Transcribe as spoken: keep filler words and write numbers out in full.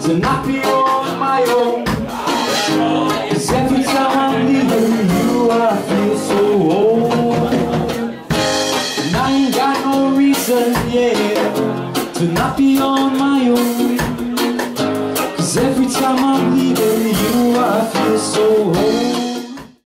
to not be on my own. Cause every time I'm leaving you, I feel so old. And I ain't got no reason, yeah, to not be on my own. Cause every time I'm leaving you, I feel so old.